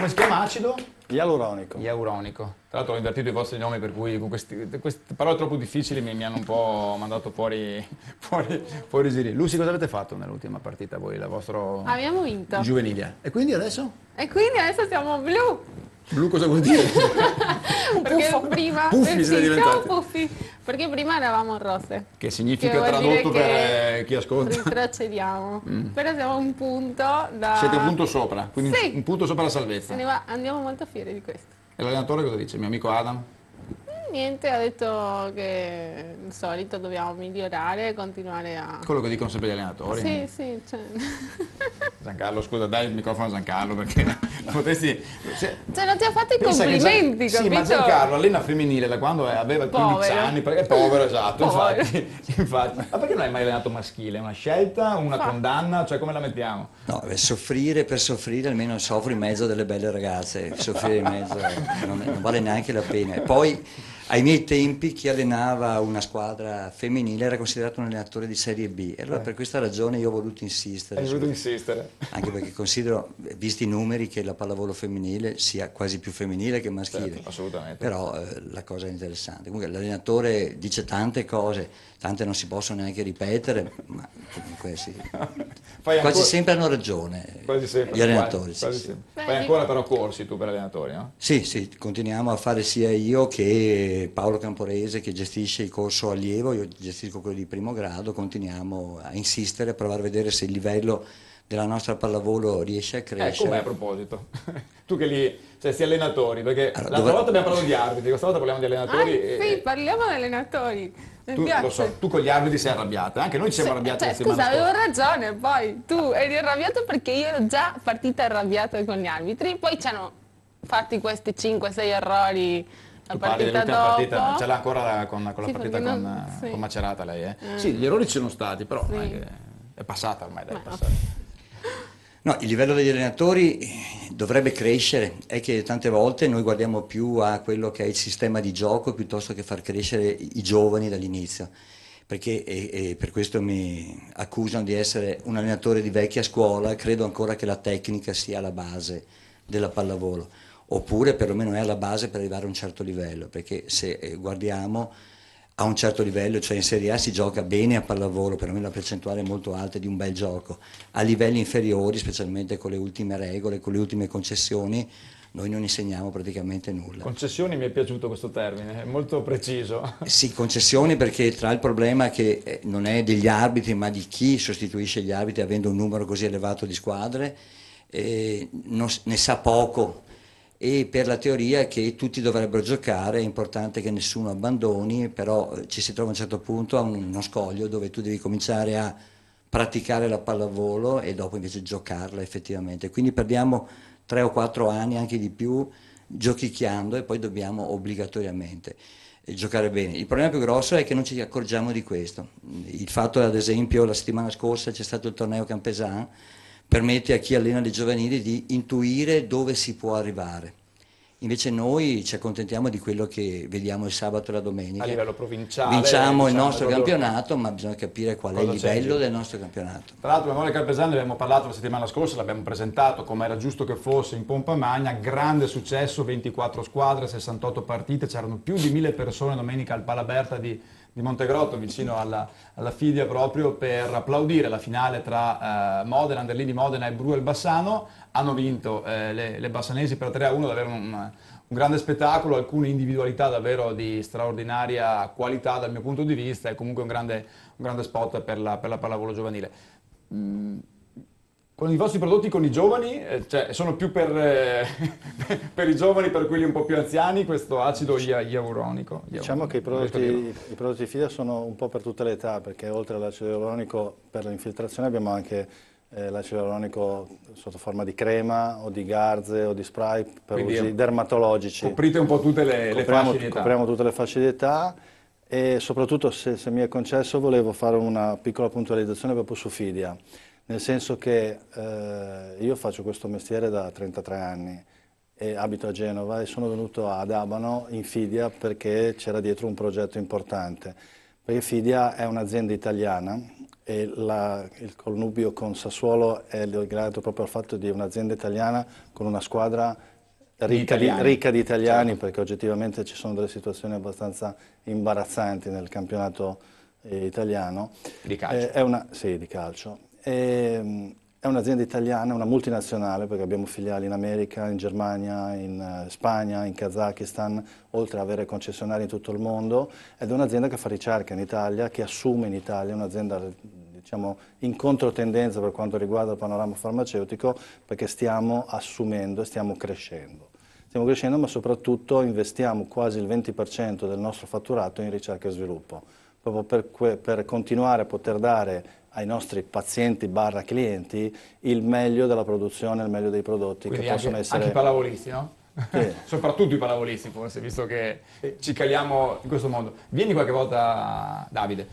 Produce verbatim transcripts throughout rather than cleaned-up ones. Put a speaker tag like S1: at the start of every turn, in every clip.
S1: come si chiama acido?
S2: Ialuronico.
S1: Ialuronico. Tra l'altro ho invertito i vostri nomi, per cui con questi, queste parole troppo difficili mi, mi hanno un po' mandato fuori, fuori, fuori giri. Lucy, cosa avete fatto nell'ultima partita voi, la vostra
S3: Abbiamo vinto.
S1: giovanile? E quindi adesso?
S3: E quindi adesso siamo blu.
S1: Blu cosa vuol dire?
S3: Perché prima
S1: Puffi
S3: sì,
S1: siete
S3: siamo
S1: diventati.
S3: puffi. Perché prima eravamo rosse.
S1: Che significa
S3: Che vuol
S1: tradotto
S3: dire
S1: per
S3: che
S1: chi ascolta?
S3: Retrocediamo. Mm. Però siamo un punto da...
S1: Siete un punto sopra, quindi
S3: sì.
S1: un punto sopra la salvezza.
S3: Andiamo molto fieri di questo.
S1: E l'allenatore cosa dice? Il mio amico Adam?
S3: Niente, ha detto che il solito dobbiamo migliorare e continuare a...
S1: Quello che dicono sempre gli allenatori.
S3: Sì, sì, cioè...
S1: Giancarlo, scusa, dai il microfono a Giancarlo perché potresti...
S3: Cioè, cioè non ti ha fatto i complimenti,
S1: Gian...
S3: capito?
S1: Sì, ma Giancarlo allena femminile da quando aveva quindici
S3: povero.
S1: anni, perché è povero, esatto,
S3: povero.
S1: Infatti, infatti. Ma perché non hai mai allenato maschile? È una scelta, una Fa. condanna, cioè come la mettiamo?
S4: No, beh, soffrire per soffrire, almeno soffro in mezzo delle belle ragazze, soffrire in mezzo non, non vale neanche la pena. E poi ai miei tempi chi allenava una squadra femminile era considerato un allenatore di serie B e allora eh. per questa ragione io ho voluto insistere.
S1: Hai voluto insistere?
S4: Anche perché considero, visti i numeri, che la pallavolo femminile sia quasi più femminile che maschile.
S1: Certo, assolutamente.
S4: Però eh, la cosa è interessante. Comunque l'allenatore dice tante cose, tante non si possono neanche ripetere, ma comunque sì. Quasi ancora... sempre hanno ragione
S1: quasi sempre,
S4: gli allenatori.
S1: Quasi, quasi
S4: sì,
S1: sempre.
S4: sì.
S1: Fai ancora però corsi tu per allenatori, no?
S4: Sì, sì, continuiamo a fare sia io che Paolo Camporese che gestisce il corso allievo, io gestisco quello di primo grado, continuiamo a insistere, a provare a vedere se il livello della nostra pallavolo riesce a crescere.
S1: Eh, com'è a proposito? Tu che lì, cioè sia allenatori, perché
S4: allora,
S1: l'altra
S4: dove...
S1: volta abbiamo parlato di arbitri, questa volta parliamo di allenatori.
S3: Ah,
S1: e...
S3: sì, parliamo di allenatori. Mi
S1: tu,
S3: piace.
S1: Lo so, tu con gli arbitri sei arrabbiata, anche noi ci siamo
S3: sì,
S1: arrabbiati
S3: cioè,
S1: la settimana
S3: scusa,
S1: scorsa.
S3: avevo ragione, poi tu eri arrabbiato perché io ero già partita arrabbiata con gli arbitri, poi ci hanno fatti questi cinque sei errori la
S1: tu parli
S3: partita
S1: dell'ultima
S3: dopo.
S1: partita, ce l'ha ancora con, con
S3: sì,
S1: la partita
S3: non...
S1: con,
S3: sì.
S1: con Macerata lei, eh?
S3: eh.
S1: Sì, gli errori ci sono stati, però
S3: sì.
S1: è, è passata ormai, dai, è
S3: no.
S1: passata.
S4: No, il livello degli allenatori dovrebbe crescere, è che tante volte noi guardiamo più a quello che è il sistema di gioco piuttosto che far crescere i giovani dall'inizio, perché e, e per questo mi accusano di essere un allenatore di vecchia scuola, credo ancora che la tecnica sia la base della pallavolo, oppure perlomeno è alla base per arrivare a un certo livello, perché se guardiamo a un certo livello, cioè in Serie A si gioca bene a pallavolo, perlomeno la percentuale è molto alta di un bel gioco. A livelli inferiori, specialmente con le ultime regole, con le ultime concessioni, noi non insegniamo praticamente nulla.
S1: Concessioni mi è piaciuto questo termine, è molto preciso.
S4: Sì, concessioni perché tra il problema che non è degli arbitri ma di chi sostituisce gli arbitri avendo un numero così elevato di squadre, eh, non, ne sa poco. E per la teoria che tutti dovrebbero giocare, è importante che nessuno abbandoni, però ci si trova a un certo punto a uno scoglio dove tu devi cominciare a praticare la pallavolo e dopo invece giocarla effettivamente. Quindi perdiamo tre o quattro anni, anche di più, giochicchiando e poi dobbiamo obbligatoriamente giocare bene. Il problema più grosso è che non ci accorgiamo di questo. Il fatto, ad esempio, la settimana scorsa c'è stato il torneo Campesan, permette a chi allena le giovanili di intuire dove si può arrivare. Invece noi ci accontentiamo di quello che vediamo il sabato e la domenica.
S1: A livello provinciale.
S4: Vinciamo
S1: diciamo,
S4: il nostro
S1: proprio...
S4: campionato, ma bisogna capire qual
S1: Cosa
S4: è il livello del nostro campionato.
S1: Tra l'altro Memorial Carpesano ne abbiamo parlato la settimana scorsa, l'abbiamo presentato come era giusto che fosse in pompa magna, grande successo, ventiquattro squadre, sessantotto partite, c'erano più di mille persone domenica al Palaberta di di Montegrotto, vicino alla, alla Fidia, proprio per applaudire la finale tra eh, Modena, Anderlini Modena e Bruel Bassano. Hanno vinto eh, le, le bassanesi per tre a uno, davvero un, un grande spettacolo, alcune individualità davvero di straordinaria qualità dal mio punto di vista e comunque un grande, un grande spot per la, per la pallavolo giovanile. Mm. Con i vostri prodotti con i giovani, eh, cioè sono più per, eh, per i giovani, per quelli un po' più anziani, questo acido ialuronico?
S2: Diciamo che i prodotti, i prodotti Fidia sono un po' per tutte le età, perché oltre all'acido ialuronico per l'infiltrazione abbiamo anche eh, l'acido ialuronico sotto forma di crema o di garze o di spray per
S1: Quindi
S2: usi dermatologici.
S1: Coprite un po' tutte le, le fasce di età.
S2: Copriamo tutte le fasce di età e soprattutto, se, se mi è concesso, volevo fare una piccola puntualizzazione proprio su Fidia. Nel senso che eh, io faccio questo mestiere da trentatré anni e abito a Genova e sono venuto ad Abano in Fidia perché c'era dietro un progetto importante. Perché Fidia è un'azienda italiana e la, il connubio con Sassuolo è legato proprio al fatto di un'azienda italiana con una squadra ricca di,
S1: italiani.
S2: ricca di italiani,
S1: Certo.
S2: perché oggettivamente ci sono delle situazioni abbastanza imbarazzanti nel campionato eh, italiano.
S1: Di calcio.
S2: Eh, è una, sì, di calcio. Eh, è un'azienda italiana, una multinazionale, perché abbiamo filiali in America, in Germania, in uh, Spagna, in Kazakistan, oltre ad avere concessionari in tutto il mondo, ed è un'azienda che fa ricerca in Italia, che assume in Italia, un'azienda diciamo in controtendenza per quanto riguarda il panorama farmaceutico, perché stiamo assumendo, stiamo crescendo. Stiamo crescendo, ma soprattutto investiamo quasi il venti per cento del nostro fatturato in ricerca e sviluppo, proprio per, per continuare a poter dare ai nostri pazienti barra clienti il meglio della produzione, il meglio dei prodotti.
S1: Quindi
S2: che
S1: anche,
S2: possono essere...
S1: anche i pallavolisti, no?
S2: Sì.
S1: Soprattutto i pallavolisti forse, visto che ci caliamo in questo mondo. Vieni qualche volta, Davide,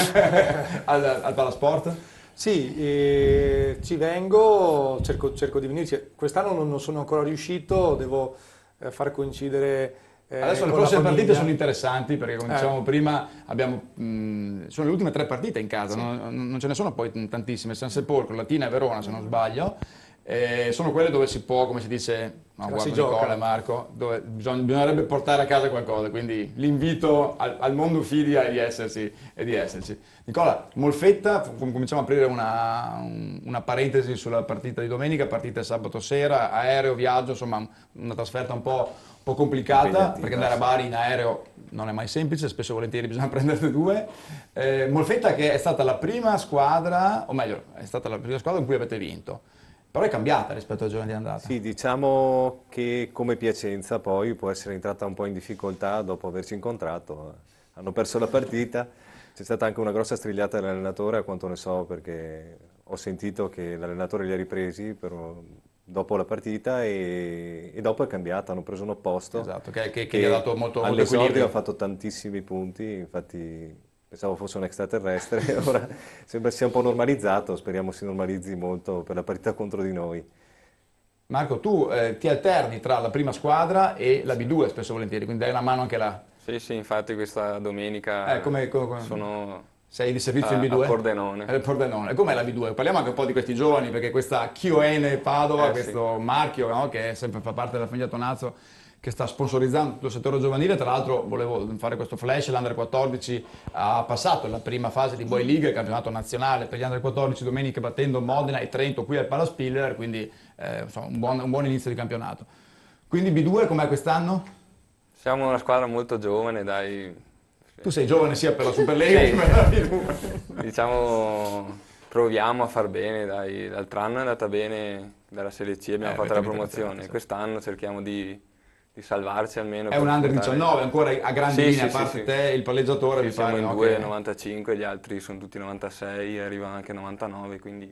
S1: al, al Palasport?
S5: Sì, eh, ci vengo, cerco, cerco di venirci. Quest'anno non, non sono ancora riuscito, devo eh, far coincidere eh,
S1: Adesso le
S5: con la
S1: prossime partite
S5: famiglia.
S1: sono interessanti perché, come
S5: Eh.
S1: dicevamo prima, abbiamo, mh, sono le ultime tre partite in casa,
S5: Sì.
S1: non, non ce ne sono poi tantissime. San Sepolcro, Latina e Verona, se non sbaglio. Eh, sono quelle dove si può, come si dice, no,
S5: La
S1: guarda
S5: si
S1: Nicola
S5: gioca.
S1: e Marco, dove bisogna- bisognerebbe portare a casa qualcosa, quindi l'invito al, al mondo Fidia è di esserci, è di esserci. Nicola, Molfetta, com- cominciamo a aprire una, un- una parentesi sulla partita di domenica, partita sabato sera, aereo, viaggio, insomma una trasferta un po', un po' complicata,
S6: Impegnativa,
S1: perché andare a
S6: sì.
S1: Bari in aereo non è mai semplice, spesso e volentieri bisogna prenderne due. Eh, Molfetta che è stata la prima squadra, o meglio, è stata la prima squadra in cui avete vinto. Però è cambiata rispetto al giorno di andata.
S6: Sì, diciamo che come Piacenza poi può essere entrata un po' in difficoltà dopo averci incontrato. Hanno perso la partita, c'è stata anche una grossa strigliata dell'allenatore, a quanto ne so, perché ho sentito che l'allenatore li ha ripresi per- dopo la partita e, e dopo è cambiata, hanno preso un opposto.
S1: Esatto, che, che- che gli ha dato molto, molto
S6: all'esordio
S1: equilibrio.
S6: ha fatto tantissimi punti, infatti pensavo fosse un extraterrestre, ora sembra sia un po' normalizzato, speriamo si normalizzi molto per la partita contro di noi.
S1: Marco, tu eh, ti alterni tra la prima squadra e la B due spesso e volentieri, quindi dai una mano anche là.
S7: Sì, sì, infatti questa domenica
S1: Eh, come- come-
S7: sono
S1: Sei di servizio
S7: a,
S1: in B
S7: a
S1: due?
S7: Pordenone.
S1: Eh, Pordenone. E com'è la B due? Parliamo anche un po' di questi giovani, perché questa Chioene Padova,
S7: Eh,
S1: questo marchio, no, che è sempre fa parte della famiglia Tonazzo, che sta sponsorizzando tutto il settore giovanile. Tra l'altro volevo fare questo flash, l'Under quattordici ha passato la prima fase di Boy League, il campionato nazionale per gli Under quattordici, domenica battendo Modena e Trento qui al Palaspiller, quindi eh, insomma, un, buon, un buon inizio di campionato. Quindi B due com'è quest'anno?
S7: Siamo una squadra molto giovane, dai,
S1: Tu sei giovane sia per la Superlega
S7: Sì.
S1: che per la B due.
S7: diciamo proviamo a far bene, dai. L'altro anno è andata bene dalla Serie C, abbiamo
S1: Eh,
S7: fatto la
S1: avete vinto il
S7: promozione,
S1: campionato, sì.
S7: quest'anno cerchiamo di, di salvarci almeno.
S1: È
S7: per
S1: un Under
S7: portare-
S1: diciannove, ancora a grandi
S7: Sì,
S1: linee, a
S7: sì,
S1: parte
S7: sì,
S1: te, il palleggiatore,
S7: sì,
S1: mi
S7: siamo
S1: pare,
S7: in
S1: no,
S7: due
S1: che-
S7: novantacinque, gli altri sono tutti novantasei, arrivano anche novantanove, quindi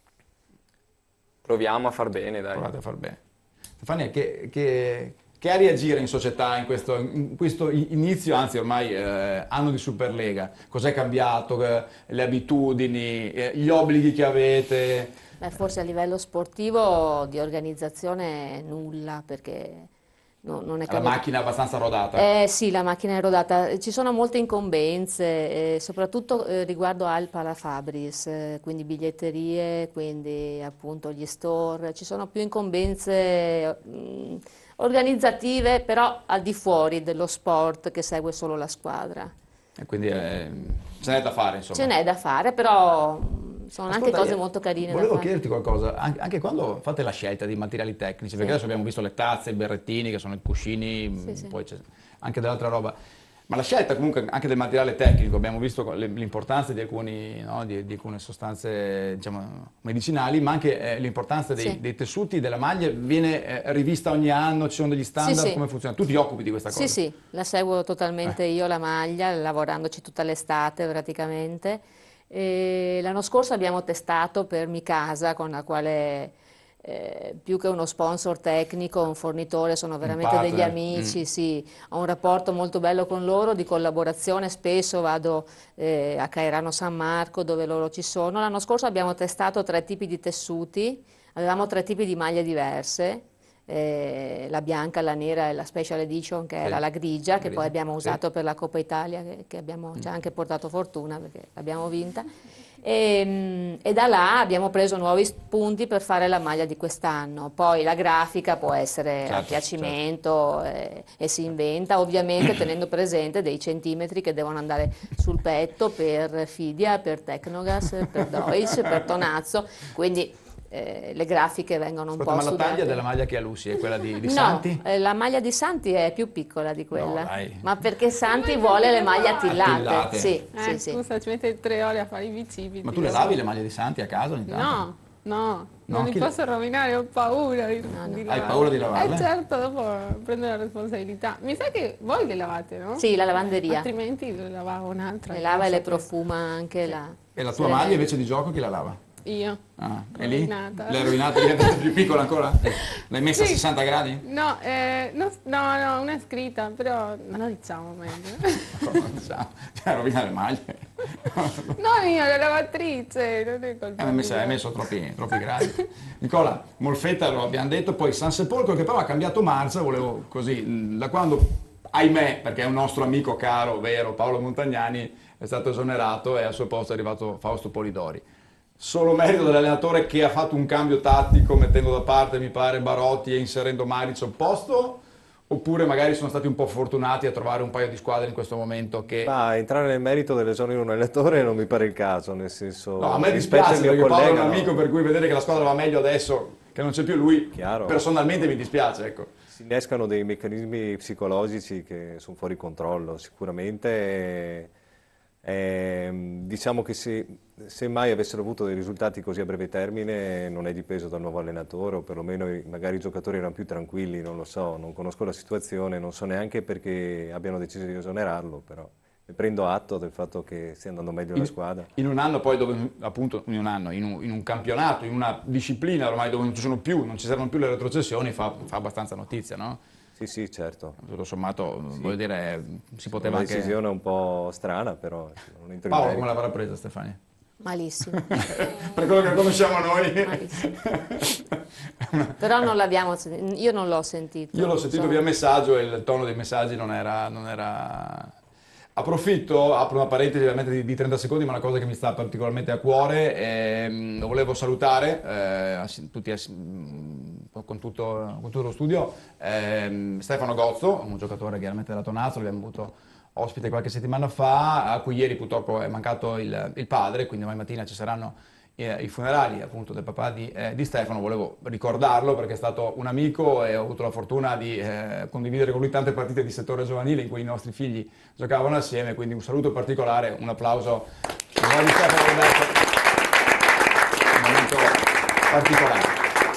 S7: proviamo a far bene, dai.
S1: Provate a far bene. Stefania, che, che, che a reagire in società in questo, in questo inizio, anzi ormai eh, anno di Superlega? Cos'è cambiato? Eh, Le abitudini, eh, gli obblighi che avete?
S8: Beh, forse a livello sportivo di organizzazione nulla, perché no- non è
S1: La
S8: cambiato.
S1: macchina è abbastanza rodata?
S8: Eh sì, la macchina è rodata. Ci sono molte incombenze, eh, soprattutto eh, riguardo al Palafabris, eh, quindi biglietterie, quindi appunto gli store. Ci sono più incombenze mh, organizzative, però al di fuori dello sport che segue solo la squadra.
S1: E quindi eh, ce n'è da fare, insomma.
S8: Ce n'è da fare, però mh, sono anche
S1: Ascolta,
S8: cose
S1: eh,
S8: molto carine da
S1: Volevo
S8: fare.
S1: chiederti qualcosa, anche, anche quando fate la scelta di materiali tecnici, perché
S8: Sì.
S1: adesso abbiamo visto le tazze, i berrettini, che sono i cuscini,
S8: Sì, sì.
S1: poi c'è anche dell'altra roba, ma la scelta comunque anche del materiale tecnico, abbiamo visto le- l'importanza di, alcuni, no, di, di alcune sostanze diciamo, medicinali, ma anche eh, l'importanza dei,
S8: Sì.
S1: dei tessuti della maglia viene eh, rivista ogni anno, ci sono degli standard,
S8: Sì, sì.
S1: come funziona? Tu ti occupi di questa cosa?
S8: Sì, sì, la seguo totalmente io la maglia, lavorandoci tutta l'estate praticamente. E l'anno scorso abbiamo testato per Mikasa, con la quale eh, più che uno sponsor tecnico, un fornitore, sono veramente degli
S1: partner,
S8: amici,
S1: mm.
S8: sì. Ho un rapporto molto bello con loro, di collaborazione, spesso vado eh, a Cairano San Marco dove loro ci sono. L'anno scorso abbiamo testato tre tipi di tessuti, avevamo tre tipi di maglie diverse. Eh, la bianca, la nera e la special edition che
S1: Sì.
S8: era la grigia, che
S1: Grigia,
S8: poi abbiamo
S1: sì.
S8: usato per la Coppa Italia, che, che abbiamo, ci ha anche portato fortuna perché l'abbiamo vinta. E, e da là abbiamo preso nuovi spunti per fare la maglia di quest'anno. Poi la grafica può essere
S1: Certo,
S8: a piacimento, eh, e si inventa, ovviamente tenendo presente dei centimetri che devono andare sul petto per Fidia, per Tecnogas, per Deutsch, per Tonazzo, quindi eh, le grafiche vengono un
S1: Ascolta,
S8: po'
S1: ma la
S8: studiate.
S1: taglia della maglia che ha Lucy è quella di, di
S8: No,
S1: Santi?
S8: eh, la maglia di Santi è più piccola di quella,
S1: No, dai.
S8: ma perché Santi vuole le maglie attillate.
S1: Attillate.
S8: Sì,
S3: Eh,
S8: sì, sì.
S3: scusa, ci mette tre ore a fare i bicipiti.
S1: Ma tu le lavi le maglie di Santi a casa ogni tanto?
S3: No, no,
S1: No,
S3: non li
S1: chi-
S3: posso rovinare, ho paura di,
S8: no.
S3: di
S1: Hai
S3: lavarle.
S1: paura di lavarle?
S3: Eh certo, dopo prendo la responsabilità. Mi sa che voi le lavate, no?
S8: Sì, la lavanderia.
S3: Altrimenti le lavavo un'altra.
S8: Le lava e le
S3: cosa.
S8: profuma anche la...
S1: E la tua
S8: se le-
S1: maglia invece di gioco chi la lava?
S3: Io.
S1: Ah, e lì?
S3: Rovinata.
S1: L'hai rovinata, è diventata più piccola ancora? L'hai messa a
S3: Sì.
S1: sessanta gradi?
S3: No, eh, no, no, no, una è scritta, però non lo diciamo meglio.
S1: Non diciamo, cioè rovina le maglie.
S3: Non io, la lavatrice, non è colpa
S1: Eh, hai messo,
S3: mia.
S1: hai messo troppi, troppi gradi. Nicola, Molfetta lo abbiamo detto, poi San Sepolcro che però ha cambiato marcia, volevo così, mh, da quando, ahimè, perché è un nostro amico caro, vero, Paolo Montagnani, è stato esonerato e al suo posto è arrivato Fausto Polidori. Solo merito dell'allenatore che ha fatto un cambio tattico mettendo da parte, mi pare, Barotti e inserendo Maric al posto? Oppure magari sono stati un po' fortunati a trovare un paio di squadre in questo momento che...
S6: Ma entrare nel merito dell'esonero di un allenatore non mi pare il caso, nel senso...
S1: No, a me
S6: rispetto al
S1: dispiace
S6: mio
S1: perché Paolo è un
S6: collega, no.
S1: amico per cui vedere che la squadra va meglio adesso che non c'è più lui,
S6: Chiaro.
S1: personalmente mi dispiace, ecco.
S6: Si innescano dei meccanismi psicologici che sono fuori controllo, sicuramente. eh, ehm, diciamo che se, se mai avessero avuto dei risultati così a breve termine non è dipeso dal nuovo allenatore, o perlomeno i- magari i giocatori erano più tranquilli, non lo so, non conosco la situazione, non so neanche perché abbiano deciso di esonerarlo, però ne prendo atto del fatto che stia andando meglio la squadra.
S1: In un anno poi dove, appunto, in un anno, in un, in un campionato, in una disciplina ormai dove non ci sono più, non ci saranno più le retrocessioni, fa, fa abbastanza notizia, no?
S6: Sì, sì, certo.
S1: Tutto sommato, voglio dire, si
S6: È
S1: poteva
S6: una
S1: anche...
S6: decisione un po' strana, però non entro in
S1: Paolo,
S6: merito.
S1: come l'avrà presa Stefania?
S8: Malissimo,
S1: Per quello che conosciamo noi.
S8: malissimo. Però non l'abbiamo sentito, io non l'ho sentito.
S1: Io l'ho sentito
S8: insomma.
S1: via messaggio e il tono dei messaggi non era... Non era... Approfitto, apro una parentesi veramente di, di trenta secondi, ma una cosa che mi sta particolarmente a cuore. ehm, lo volevo salutare eh, assi- tutti assi- mh, con, tutto, con tutto lo studio. ehm, Stefano Gozzo, un giocatore chiaramente della Tonazzo, l'abbiamo avuto ospite qualche settimana fa, a cui ieri purtroppo è mancato il, il padre, quindi domani mattina ci saranno eh, i funerali appunto del papà di, eh, di Stefano. Volevo ricordarlo perché è stato un amico e ho avuto la fortuna di eh, condividere con lui tante partite di settore giovanile in cui i nostri figli giocavano assieme, quindi un saluto particolare, un applauso a di Stefano Roberto, un momento particolare.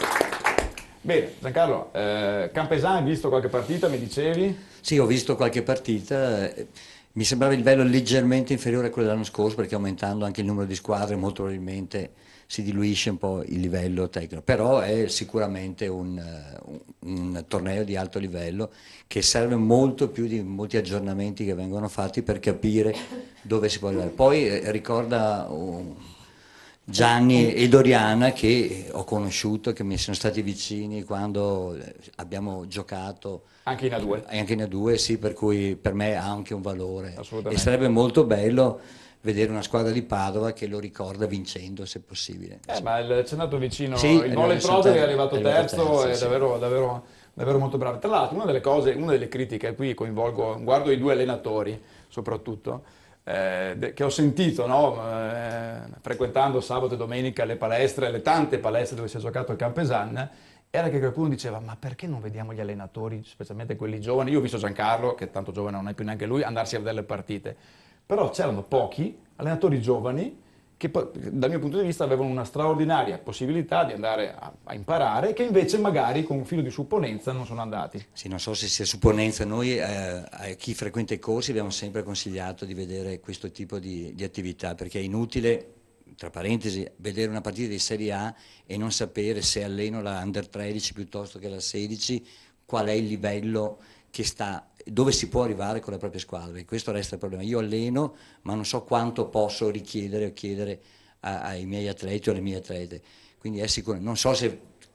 S1: Bene, Giancarlo, eh, Campesan, hai visto qualche partita, mi dicevi?
S4: Sì, ho visto qualche partita, eh, mi sembrava il livello leggermente inferiore a quello dell'anno scorso perché aumentando anche il numero di squadre molto probabilmente si diluisce un po' il livello tecnico, però è sicuramente un, eh, un- un torneo di alto livello che serve molto più di molti aggiornamenti che vengono fatti per capire dove si può arrivare. Poi eh, ricorda oh, Gianni e Doriana che ho conosciuto, che mi sono stati vicini quando eh, abbiamo giocato
S1: Anche in A due.
S4: e anche in A due, sì, per cui per me ha anche un valore.
S1: Assolutamente.
S4: E sarebbe molto bello vedere una squadra di Padova che lo ricorda vincendo, se possibile.
S1: Eh, ma il- ci è andato vicino,
S4: Sì,
S1: il Nolle
S4: sono
S1: Proder è
S4: terzo,
S1: arrivato
S4: è arrivato
S1: terzo,
S4: terzo,
S1: è
S4: sì.
S1: davvero, davvero, davvero molto bravo. Tra l'altro una delle cose, una delle critiche, qui coinvolgo, guardo i due allenatori soprattutto, eh, de- che ho sentito no, eh, frequentando sabato e domenica le palestre, le tante palestre dove si è giocato al Campesan, era che qualcuno diceva ma perché non vediamo gli allenatori, specialmente quelli giovani? Io ho visto Giancarlo, che tanto giovane non è più neanche lui, andarsi a vedere le partite, però c'erano pochi allenatori giovani che poi, dal mio punto di vista avevano una straordinaria possibilità di andare a, a imparare, che invece magari con un filo di supponenza non sono andati.
S4: Sì, non so se sia supponenza, noi eh, a chi frequenta i corsi abbiamo sempre consigliato di vedere questo tipo di, di attività perché è inutile, tra parentesi, vedere una partita di Serie A e non sapere se alleno la Under tredici piuttosto che la sedici, qual è il livello che sta, dove si può arrivare con le proprie squadre. Questo resta il problema. Io alleno, ma non so quanto posso richiedere o chiedere a- ai miei atleti o alle mie atlete. Quindi è sicuro, non so se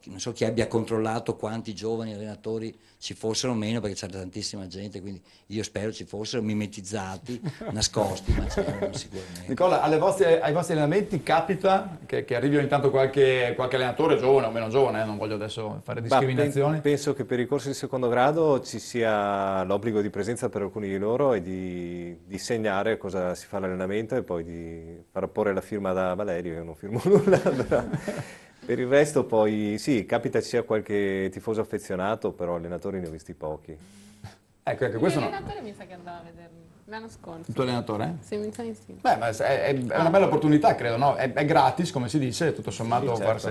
S4: non so chi abbia controllato quanti giovani allenatori ci fossero o meno, perché c'era tantissima gente, quindi io spero ci fossero mimetizzati, nascosti, ma c'erano sicuramente.
S1: Nicola, alle vostre, ai vostri allenamenti capita che, che arrivi ogni tanto qualche, qualche allenatore giovane o meno giovane, eh? Non voglio adesso fare discriminazioni.
S6: Bah, penso che per i corsi di secondo grado ci sia l'obbligo di presenza per alcuni di loro e di, di segnare cosa si fa all'allenamento e poi di far apporre la firma da Valerio, io non firmo nulla. Allora. Per il resto poi sì, capita ci sia qualche tifoso affezionato, però allenatori ne ho visti pochi.
S1: Ecco, ecco, questo no.
S3: L'allenatore mi sa che andava a vedermi l'anno scorso.
S1: Il tuo allenatore?
S3: Sì, mi sa di sì.
S1: Beh, ma è, è- è una bella opportunità, credo, no? È, è gratis, come si dice, tutto sommato
S6: Sì, certo.
S1: forse...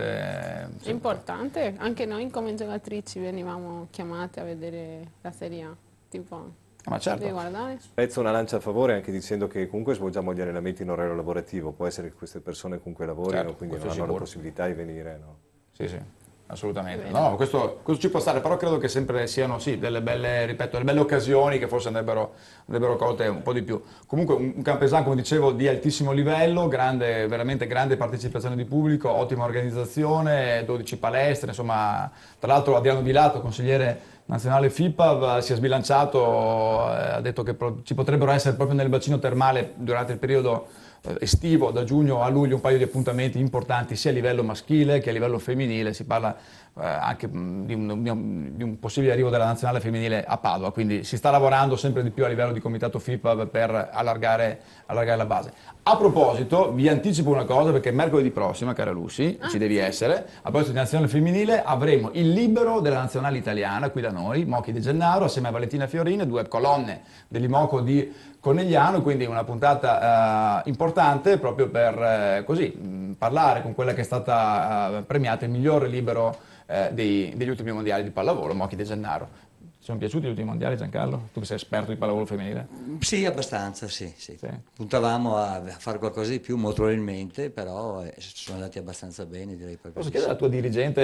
S3: È importante, anche noi come giocatrici venivamo chiamate a vedere la Serie A, tipo,
S1: Ma
S3: devi
S1: certo.
S3: guardare.
S6: Spezzo una lancia a favore anche dicendo che comunque svolgiamo gli allenamenti in orario lavorativo, può essere che queste persone comunque lavorino,
S1: Certo,
S6: quindi non
S1: questo
S6: hanno la
S1: sicuro.
S6: possibilità di venire. No?
S1: Sì, sì, assolutamente. No, no, questo, questo ci può stare, però credo che sempre siano, sì, delle belle, ripeto, delle belle occasioni che forse andrebbero, andrebbero colte un po' di più. Comunque un, un Campesan, come dicevo, di altissimo livello, grande, veramente grande partecipazione di pubblico, ottima organizzazione, dodici palestre, insomma, tra l'altro Adriano Di Lato, consigliere nazionale F I P A, si è sbilanciato, eh, ha detto che pro- ci potrebbero essere proprio nel bacino termale durante il periodo eh, estivo, da giugno a luglio, un paio di appuntamenti importanti sia a livello maschile che a livello femminile. Si parla eh, anche mh, di, un, di un- di un possibile arrivo della nazionale femminile a Padova, quindi si sta lavorando sempre di più a livello di comitato F I P A per allargare, allargare la base. A proposito, vi anticipo una cosa, perché mercoledì prossimo, cara Lucy, ci devi essere, a proposito di nazionale femminile, avremo il libero della nazionale italiana qui da noi, Mochi De Gennaro, assieme a Valentina Fiorini, due colonne dell'Imoco di Conegliano, quindi una puntata eh, importante proprio per eh, così mh, parlare con quella che è stata eh, premiata il migliore libero eh, dei- degli ultimi mondiali di pallavolo, Mochi De Gennaro. Ti sono piaciuti gli ultimi mondiali, Giancarlo? Tu che sei esperto di pallavolo femminile?
S4: Sì, abbastanza, sì, sì.
S1: Sì.
S4: Puntavamo a, a fare qualcosa di più, molto probabilmente, però eh, sono andati abbastanza bene, direi proprio
S1: Posso
S4: di
S1: chiedere
S4: sì.
S1: alla tua dirigente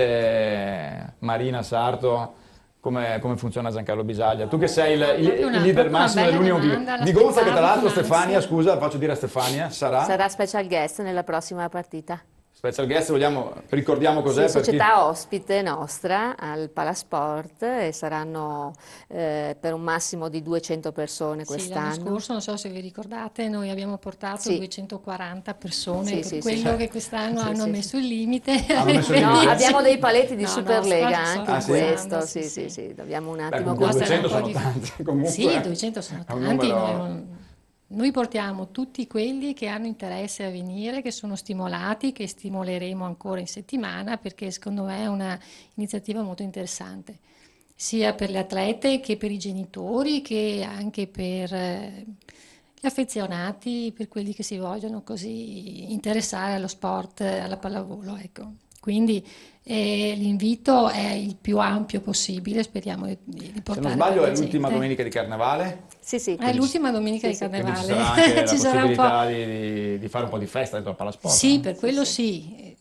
S1: eh, Marina Sarto come, come funziona Giancarlo Bisaglia? Tu che sei il, il-
S9: Proprio una-
S1: il leader
S9: proprio una
S1: massimo
S9: bella
S1: dell'Unione
S9: domanda,
S1: di Gonza, che tra
S9: l'aspettavo
S1: l'altro
S9: con
S1: Stefania,
S9: ansia.
S1: scusa, faccio dire a Stefania, sarà
S8: Sarà special guest nella prossima partita.
S1: special guest, vogliamo, ricordiamo cos'è
S8: Sì,
S1: per chi...
S8: società ospite nostra al Palasport e saranno eh, per un massimo di duecento persone
S9: Sì, l'anno
S8: quest'anno.
S9: scorso, non so se vi ricordate, noi abbiamo portato
S8: Sì.
S9: duecentoquaranta persone,
S8: Sì,
S9: per
S8: sì, sì,
S9: quello
S8: sì.
S9: che quest'anno
S8: Sì,
S9: hanno
S8: sì,
S9: messo il limite.
S1: Hanno messo il
S8: No,
S1: limite?
S8: abbiamo dei paletti di
S9: No, no,
S8: Superlega
S9: sto-
S8: anche
S9: sto
S8: in
S1: Ah, sì?
S8: questo,
S9: scherzando,
S8: sì, sì, sì, dobbiamo un
S1: Beh,
S8: attimo
S1: comunque
S9: Costa
S1: duecento
S9: un po'
S1: sono
S9: di-
S1: tanti, comunque.
S9: Sì, duecento sono
S1: è un
S9: tanti.
S1: numero-
S9: Noi, noi portiamo tutti quelli che hanno interesse a venire, che sono stimolati, che stimoleremo ancora in settimana, perché secondo me è un'iniziativa molto interessante, sia per le atlete che per i genitori, che anche per eh, gli affezionati, per quelli che si vogliono così interessare allo sport, alla pallavolo, ecco. Quindi eh, l'invito è il più ampio possibile, speriamo di, di
S1: Se
S9: portare
S1: non sbaglio è
S9: tanta
S1: l'ultima
S9: gente.
S1: domenica di Carnevale,
S8: Sì, sì.
S9: È l'ultima domenica di
S1: quindi ci
S9: carnevale.
S1: sarà anche la
S9: Ci sarà un po'.
S1: possibilità di, di- di fare un po' di festa dentro al Palasport.
S9: Sì,
S1: no?
S9: per quello sì. Eh,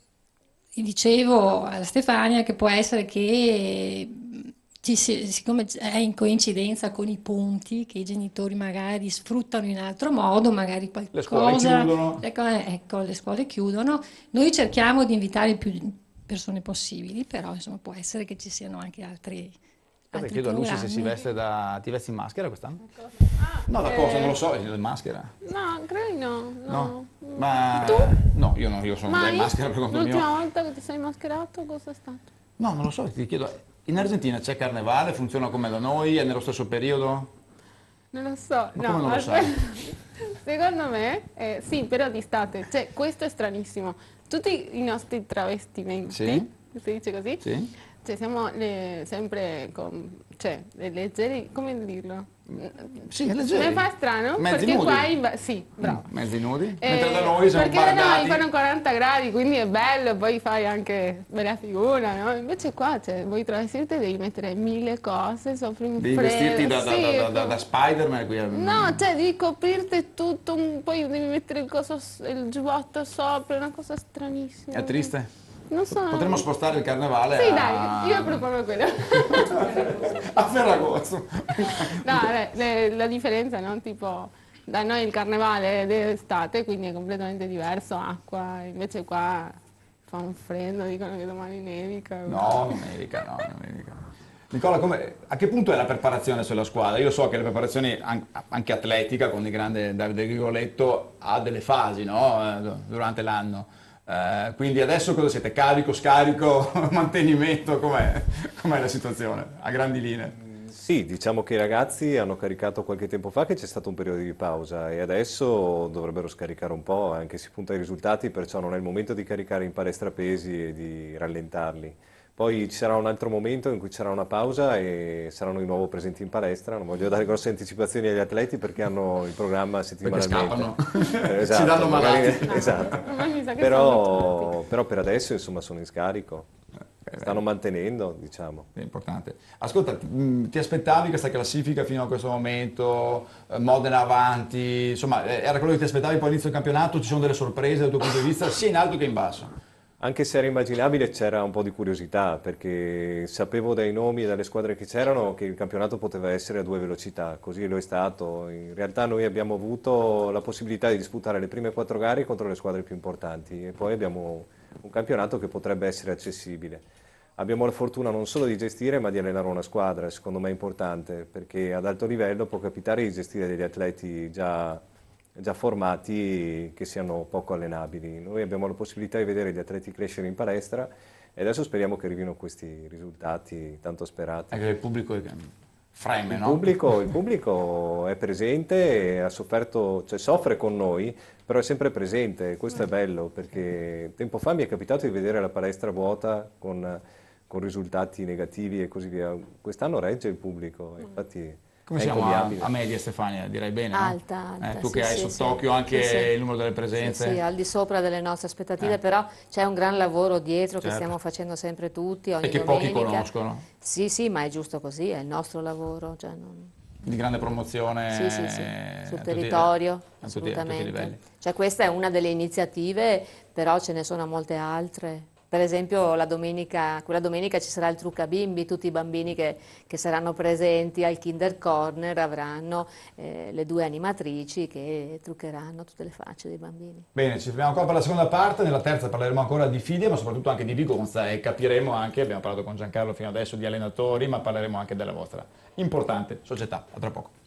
S9: Dicevo alla Stefania che può essere che mh, ci si- siccome è in coincidenza con i ponti che i genitori magari sfruttano in altro modo, magari qualcosa.
S1: Le scuole chiudono.
S9: Ecco, eh, ecco, le scuole chiudono. Noi cerchiamo di invitare più persone possibili, però insomma può essere che ci siano anche altri,
S1: Aspetta,
S9: altri
S1: chiedo a Lucy se si
S9: programmi.
S1: veste da... ti vesti in maschera quest'anno?
S3: Ah,
S1: No, da
S3: eh,
S1: cosa? Non lo so, in maschera.
S3: No, credo di no.
S1: No?
S3: no.
S1: Ma...
S3: Tu?
S1: No, io no, io sono già
S3: Mai?
S1: in maschera per conto
S3: L'ultima
S1: mio.
S3: volta che ti sei mascherato, cosa è stato?
S1: No, non lo so, ti chiedo. In Argentina c'è carnevale, funziona come da noi, è nello stesso periodo?
S3: Non lo so.
S1: Ma
S3: no,
S1: come non lo
S3: aspetta.
S1: sai?
S3: Secondo me, eh, sì, però d'estate. Cioè, questo è stranissimo. Tutti i nostri travestimenti,
S1: Sì.
S3: si dice così?
S1: Sì?
S3: Cioè, siamo le- sempre con, cioè, le leggeri, come dirlo?
S1: Sì, è leggero.
S3: Mi fa strano,
S1: Mezzi
S3: perché
S1: nudi.
S3: qua in ba- sì, bravo.
S1: Mezzi nudi?
S3: Eh,
S1: Mentre da noi siamo
S3: perché da
S1: bardati.
S3: noi fanno quaranta gradi, quindi è bello, poi fai anche bella figura, no? Invece qua, cioè, vuoi travestirti devi mettere mille cose, soffri un
S1: Devi
S3: freddo.
S1: vestirti da, da,
S3: sì,
S1: da, da,
S3: ecco.
S1: da Spider-Man qui. a-
S3: No, cioè devi coprirti tutto, un- poi devi mettere il, coso, il giubbotto sopra, è una cosa stranissima.
S1: È triste?
S3: Non so.
S1: Potremmo spostare il carnevale
S3: Sì,
S1: a...
S3: dai, io propongo quello.
S1: a Ferragosto.
S3: No, le- le- la differenza, no? Tipo, da noi il carnevale è d'estate, quindi è completamente diverso, acqua, invece qua Fa un freddo, dicono che domani nevica.
S1: No, non nevica, no, non nevica. Nicola, come, a che punto è la preparazione sulla squadra? Io so che la preparazione anche atletica, con il grande Davide Grigoletto, ha delle fasi, no? Durante l'anno. Eh, quindi adesso cosa siete? Carico, scarico, mantenimento? Com'è, com'è la situazione a grandi linee?
S6: Sì, diciamo che i ragazzi hanno caricato qualche tempo fa che c'è stato un periodo di pausa e adesso dovrebbero scaricare un po', anche si punta ai risultati, perciò non è il momento di caricare in palestra pesi e di rallentarli. Poi ci sarà un altro momento in cui ci sarà una pausa e saranno di nuovo presenti in palestra. Non voglio dare grosse anticipazioni agli atleti perché hanno il programma settimanalmente.
S1: Perché scappano,
S6: eh, esatto,
S1: si danno malati.
S6: magari, esatto. Però, però per adesso insomma sono in scarico, stanno mantenendo, diciamo.
S1: È importante. Ascolta, ti aspettavi questa classifica fino a questo momento, Modena avanti, insomma era quello che ti aspettavi poi all'inizio del campionato? Ci sono delle sorprese dal tuo punto di vista sia in alto che in basso?
S6: Anche se era immaginabile c'era un po' di curiosità perché sapevo dai nomi e dalle squadre che c'erano che il campionato poteva essere a due velocità, così lo è stato. In realtà noi abbiamo avuto la possibilità di disputare le prime quattro gare contro le squadre più importanti e poi abbiamo un campionato che potrebbe essere accessibile. Abbiamo la fortuna non solo di gestire ma di allenare una squadra, secondo me è importante perché ad alto livello può capitare di gestire degli atleti già già formati che siano poco allenabili. Noi abbiamo la possibilità di vedere gli atleti crescere in palestra e adesso speriamo che arrivino questi risultati tanto sperati.
S1: Anche il pubblico freme,
S6: il
S1: no?
S6: Pubblico, il pubblico è presente, e ha sofferto, cioè soffre con noi, però è sempre presente, questo è bello perché tempo fa mi è capitato di vedere la palestra vuota con, con risultati negativi e così via. Quest'anno regge il pubblico, infatti.
S1: Come siamo a, a media, Stefania? Direi bene, no?
S8: Alta, alta.
S1: Eh, tu
S8: sì,
S1: che hai
S8: sì,
S1: sott'occhio
S8: sì,
S1: anche
S8: sì,
S1: il numero delle presenze.
S8: Sì, sì, al di sopra delle nostre aspettative,
S1: Eh.
S8: però c'è un gran lavoro dietro
S1: Certo.
S8: che stiamo facendo sempre tutti, ogni
S1: E che
S8: domenica.
S1: pochi conoscono.
S8: Sì, sì, ma è giusto così, è il nostro lavoro. Cioè non...
S1: Di grande promozione
S8: Sì, sì, sì,
S1: a
S8: sul
S1: tutti-
S8: territorio,
S1: a tutti- a tutti i
S8: assolutamente.
S1: livelli.
S8: Cioè questa è una delle iniziative, però ce ne sono molte altre. Per esempio la domenica, quella domenica ci sarà il Trucca Bimbi, tutti i bambini che, che saranno presenti al Kinder Corner avranno eh, le due animatrici che truccheranno tutte le facce dei bambini.
S1: Bene, ci fermiamo qua per la seconda parte, nella terza parleremo ancora di Fidia, ma soprattutto anche di Vigonza e capiremo anche, abbiamo parlato con Giancarlo fino adesso di allenatori, ma parleremo anche della vostra importante società. A tra poco.